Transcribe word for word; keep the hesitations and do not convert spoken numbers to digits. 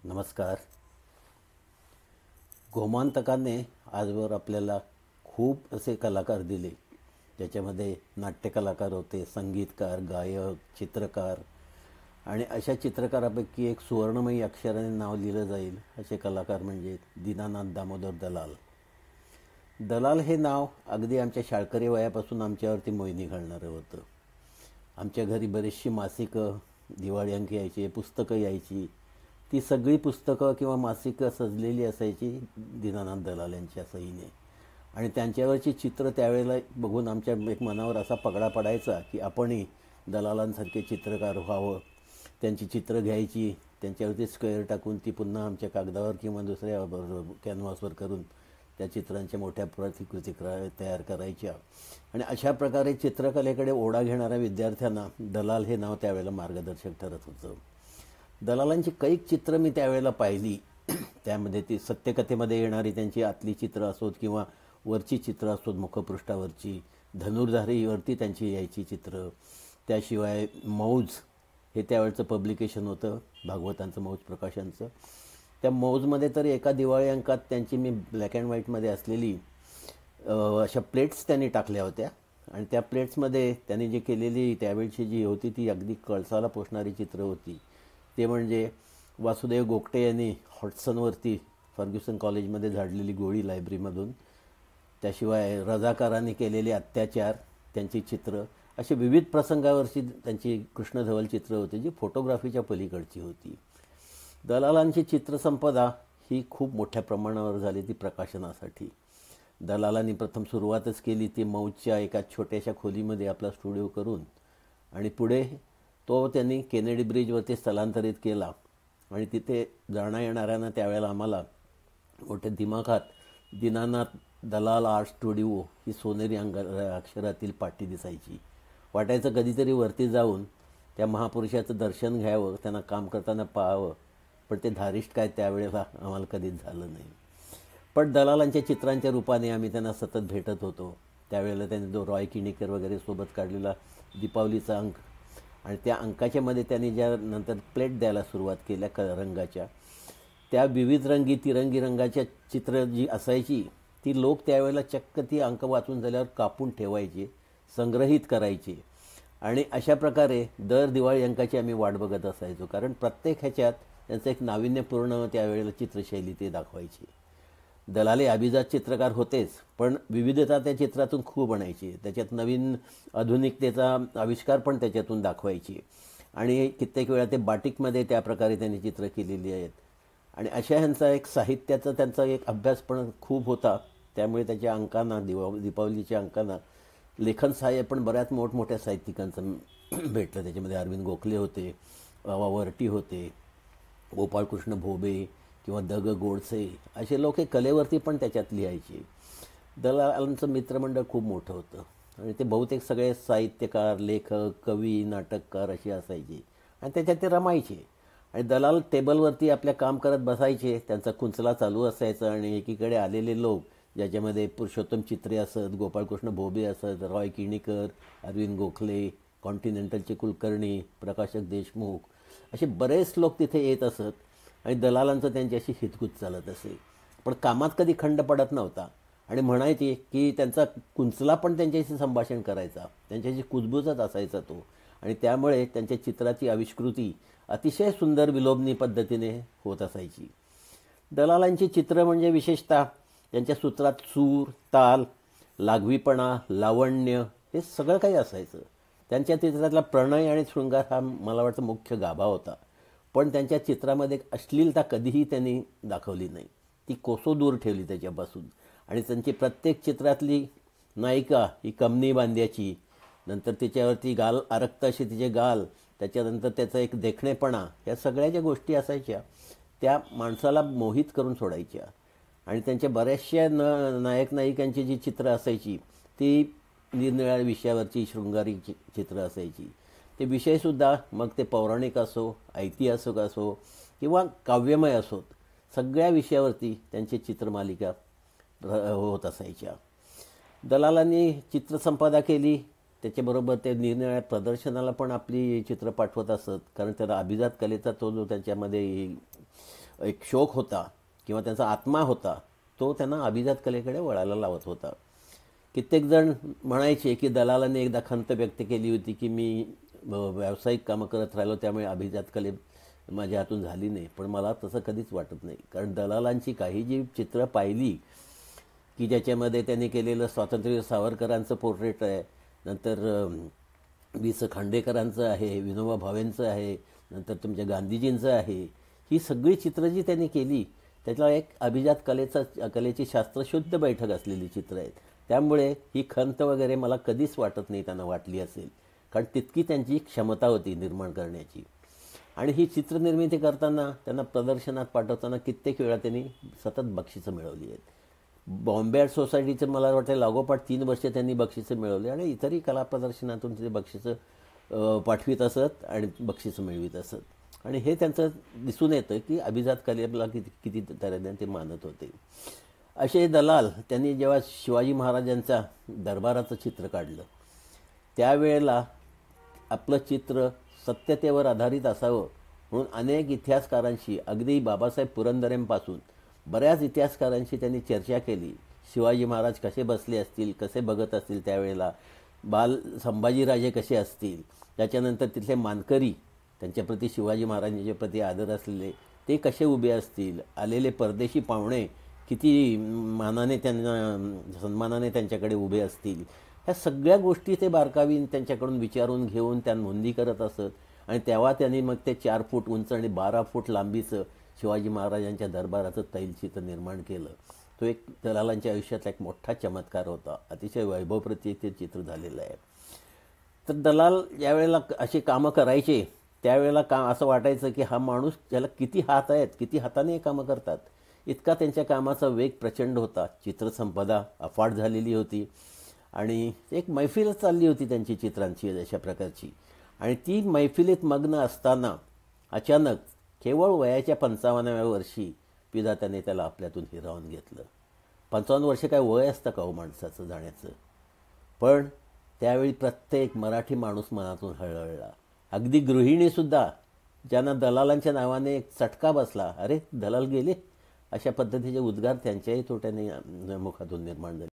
नमस्कार. गोमांतकाने आजवर आपल्याला खूप असे कलाकार दिले, ज्याच्यामध्ये नाट्यकलाकार होते, संगीतकार, गायक, चित्रकार. आणि अशा चित्रकारापैकी एक सुवर्णमयी अक्षराने नाव लिहिलं जाईल असे कलाकार म्हणजे दीनानाथ दामोदर दलाल. दलाल हे नाव अगदी आमच्या शाळकरी वयापासून आमच्यावरती मोहिनी घालणारं होतं. आमच्या घरी बरीचशी मासिकं, दिवाळी अंक यायची, पुस्तकं यायची. ती सगळी पुस्तकं किंवा मासिकं सजलेली असायची दीनानाथ दलाल यांच्या सहीने. आणि त्यांच्यावरची चित्र त्यावेळेला बघून आमच्या एक मनावर असा पगडा पडायचा की आपणही दलालांसारखे चित्रकार व्हावं. त्यांची चित्र घ्यायची, त्यांच्यावरती स्क्वेअर टाकून ती पुन्हा आमच्या कागदावर किंवा दुसऱ्या कॅनव्हासवर करून त्या चित्रांच्या मोठ्या प्रतिकृती करा तयार करायच्या. आणि अशा प्रकारे चित्रकलेकडे ओढा घेणाऱ्या विद्यार्थ्यांना दलाल हे नाव त्यावेळेला मार्गदर्शक ठरत होतं. दलालांची कैक चित्र मी त्यावेळेला पाहिली. त्यामध्ये ती सत्यकथेमध्ये येणारी त्यांची आतली चित्र असोत किंवा वरची चित्र असोत, मुखपृष्ठावरची धनुर्धारीवरती त्यांची यायची चित्र. त्याशिवाय मौज हे त्यावेळचं पब्लिकेशन होतं, भागवतांचं मौज प्रकाशनचं. त्या मौजमध्ये तर एका दिवाळी अंकात त्यांची मी ब्लॅक अँड व्हाईटमध्ये असलेली अशा प्लेट्स त्यांनी टाकल्या होत्या. आणि त्या प्लेट्समध्ये त्यांनी जी केलेली त्यावेळची जी होती ती अगदी कळसाला पोचणारी चित्र होती. ते म्हणजे वासुदेव गोगटे यांनी हॉटसनवरती फर्ग्युसन कॉलेजमध्ये झाडलेली गोळी लायब्ररीमधून, त्याशिवाय रजाकारांनी केलेले अत्याचार त्यांची चित्र, असे विविध प्रसंगावरची त्यांची कृष्णधवल चित्र होती जी फोटोग्राफीच्या पलीकडची होती. दलालांची चित्रसंपदा ही खूप मोठ्या प्रमाणावर झाली ती प्रकाशनासाठी. दलालांनी प्रथम सुरुवातच केली ती मौजच्या एका छोट्याशा खोलीमध्ये आपला स्टुडिओ करून, आणि पुढे तो त्यांनी केनेडी ब्रिजवरती स्थलांतरित केला. आणि तिथे जाण्या येणाऱ्यांना त्यावेळेला आम्हाला मोठ्या दिमाखात दीनानाथ दलाल आर्ट स्टुडिओ ही सोनेरी अंग अक्षरातील पाटी दिसायची. वाटायचं कधीतरी वरती जाऊन त्या महापुरुषाचं दर्शन घ्यावं, त्यांना काम करताना पाहावं. पण ते धारिष्ट काय त्यावेळेला आम्हाला कधीच झालं नाही. पण दलालांच्या चित्रांच्या रूपाने आम्ही त्यांना सतत भेटत होतो. त्यावेळेला त्यांनी जो रॉय किणीकर वगैरे सोबत काढलेला दीपावलीचा अंक, आणि त्या अंकाच्यामध्ये त्यांनी ज्या नंतर प्लेट द्यायला सुरुवात केल्या क रंगाच्या, त्या विविध रंगी तिरंगी रंगाच्या चित्र जी असायची ती लोक त्यावेळेला चक्क ती अंक वाचून झाल्यावर कापून ठेवायचे, संग्रहित करायचे. आणि अशा प्रकारे दर दिवाळी अंकाची आम्ही वाट बघत असायचो, कारण प्रत्येक ह्याच्यात त्यांचं एक नाविन्यपूर्ण त्यावेळेला चित्रशैली ते दाखवायची. दलाले अभिजात चित्रकार होतेच, पण विविधता त्या चित्रातून खूप आणायची. त्याच्यात नवीन आधुनिकतेचा आविष्कार पण त्याच्यातून दाखवायची. आणि कित्येक वेळा ते बाटिकमध्ये त्या प्रकारे त्यांनी चित्र केलेली आहेत. आणि अशा ह्यांचा एक साहित्याचा त्यांचा एक अभ्यास पण खूप होता. त्यामुळे त्याच्या अंकांना दिवा दीपावलीच्या अंकांना लेखन सहाय्य पण बऱ्याच मोठमोठ्या साहित्यिकांचं भेटलं. त्याच्यामध्ये अरविंद गोखले होते, वरटी होते, गोपाळकृष्ण भोबे किंवा द ग गोडसे, असे लोक हे कलेवरती पण त्याच्यात लिहायचे. दलालांचं मित्रमंडळ खूप मोठं होतं आणि ते बहुतेक सगळे साहित्यकार, लेखक, कवी, नाटककार असे असायचे आणि त्याच्यात ते रमायचे. आणि दलाल टेबलवरती आपल्या काम करत बसायचे, त्यांचा कुंचला चालू असायचा. आणि एकीकडे आलेले लोक, ज्याच्यामध्ये पुरुषोत्तम चित्रे असत, गोपाळकृष्ण भोबे असत, रॉय किणीकर, अरविंद गोखले, कॉन्टिनेंटलचे कुलकर्णी, प्रकाशक देशमुख, असे बरेच लोक तिथे येत असत. आणि दलालांचं त्यांच्याशी हितगुज चालत असे. पण कामात कधी खंड पडत नव्हता. आणि म्हणायचे की त्यांचा कुंचला पण त्यांच्याशी संभाषण करायचा, त्यांच्याशी कुजबुजत असायचा तो. आणि त्यामुळे त्यांच्या चित्राची आविष्कृती अतिशय सुंदर विलोभनी पद्धतीने होत असायची. दलालांची चित्र म्हणजे विशेषतः त्यांच्या सूत्रात सूर, ताल, लागवीपणा, लावण्य हे सगळं काही असायचं. त्यांच्या चित्रातला प्रणय आणि शृंगार हा मला वाटतं मुख्य गाभा होता. पण त्यांच्या चित्रामध्ये अश्लीलता कधीही त्यांनी दाखवली नाही, ती कोसो दूर ठेवली त्याच्यापासून. आणि त्यांची प्रत्येक चित्रातली नायिका ही कमनी बांध्याची, नंतर तिच्यावरती गाल आरक्त असे तिचे गाल, त्याच्यानंतर त्याचा एक देखणेपणा, या सगळ्या ज्या गोष्टी असायच्या त्या माणसाला मोहित करून सोडायच्या. आणि त्यांच्या बऱ्याचशा न नायक नायिकांची जी चित्र असायची ती निरनिराळ्या विषयावरची शृंगारी चि चित्र असायची. ते विषयसुद्धा मग ते पौराणिक असो, ऐतिहासिक असो किंवा काव्यमय असोत, सगळ्या विषयावरती त्यांची चित्रमालिका होत असायच्या. दलालांनी चित्रसंपदा केली, त्याच्याबरोबर ते निरनिराळ्या प्रदर्शनाला पण आपली चित्र पाठवत असत, कारण त्याला अभिजात कलेचा तो जो त्यांच्यामध्ये एक शोक होता किंवा त्यांचा आत्मा होता तो त्यांना अभिजात कलेकडे वळायला लावत होता. कित्येक जण म्हणायचे की दलालाने एकदा खंत व्यक्त केली होती की मी व्यावसायिक कामं करत राहिलो त्यामुळे अभिजात कले माझ्या हातून झाली नाही. पण मला तसं कधीच वाटत नाही, कारण दलालांची काही जी चित्रं पाहिली की ज्याच्यामध्ये त्यांनी केलेलं स्वातंत्र्य सावरकरांचं पोर्ट्रेट आहे, नंतर वि स खांडेकरांचं आहे, विनोबा भावेंचं आहे, नंतर तुमच्या गांधीजींचं आहे, ही सगळी चित्रं जी त्यांनी केली त्यातला एक अभिजात कलेचा कलेची शास्त्रशुद्ध बैठक असलेली चित्रं आहेत. त्यामुळे ही खंत वगैरे मला कधीच वाटत नाही त्यांना वाटली असेल, कारण तितकी त्यांची क्षमता होती निर्माण करण्याची. आणि ही चित्रनिर्मिती करताना त्यांना प्रदर्शनात पाठवताना कित्येक वेळा त्यांनी सतत बक्षिसं मिळवली आहेत. बॉम्बे आर्ट सोसायटीचं मला वाटतं लागोपाठ तीन वर्ष त्यांनी बक्षिसं मिळवली आणि इतरही कला प्रदर्शनातून ते बक्षिसं पाठवित असत आणि बक्षिसं मिळवित असत. आणि हे त्यांचं दिसून येतं की अभिजात कलेला किती किती तऱ्हेने ते मानत होते. असे दलाल त्यांनी जेव्हा शिवाजी महाराजांच्या दरबाराचं चित्र काढलं त्यावेळेला आपलं चित्र सत्यतेवर आधारित असावं म्हणून अनेक इतिहासकारांशी, अगदी बाबासाहेब पुरंदरेंपासून बऱ्याच इतिहासकारांशी त्यांनी चर्चा केली. शिवाजी महाराज कसे बसले असतील, कसे बघत असतील, त्यावेळेला बाल संभाजीराजे कसे असतील, त्याच्यानंतर तिथले मानकरी त्यांच्याप्रती शिवाजी महाराजांच्या प्रती आदर असलेले ते कसे उभे असतील, आलेले परदेशी पाहुणे किती मानाने त्यांना सन्मानाने त्यांच्याकडे उभे असतील, ह्या सगळ्या गोष्टी ते बारकावीन त्यांच्याकडून विचारून घेऊन त्या नोंदी करत असत. आणि तेव्हा त्यांनी मग ते चार फूट उंच आणि बारा फूट लांबीचं शिवाजी महाराजांच्या दरबाराचं तैलचित्र निर्माण केलं. तो एक दलालांच्या आयुष्यातला एक मोठा चमत्कार होता. अतिशय वैभवप्रती ते चित्र झालेलं आहे. तर दलाल ज्यावेळेला अशी कामं करायचे त्यावेळेला का असं वाटायचं की हा माणूस ज्याला किती हात आहेत, किती हाताने हे कामं करतात, इतका त्यांच्या कामाचा वेग प्रचंड होता. चित्रसंपदा अफाट झालेली होती आणि एक मैफिलच चालली होती त्यांची चित्रांची अशा प्रकारची. आणि ती मैफिलीत मग्न असताना अचानक केवळ वयाच्या पंचावन्नाव्या वर्षी विधात्याने त्याला आपल्यातून हिरावून घेतलं. पंचावन्न वर्ष काय वय असतं का हो माणसाचं जाण्याचं? पण त्यावेळी प्रत्येक मराठी माणूस मनातून हळहळला. अगदी गृहिणीसुद्धा ज्यांना दलालांच्या नावाने एक चटका बसला, अरे दलाल गेले, अशा पद्धतीचे उद्गार त्यांच्याही तोट्याने मुखातून निर्माण झाले.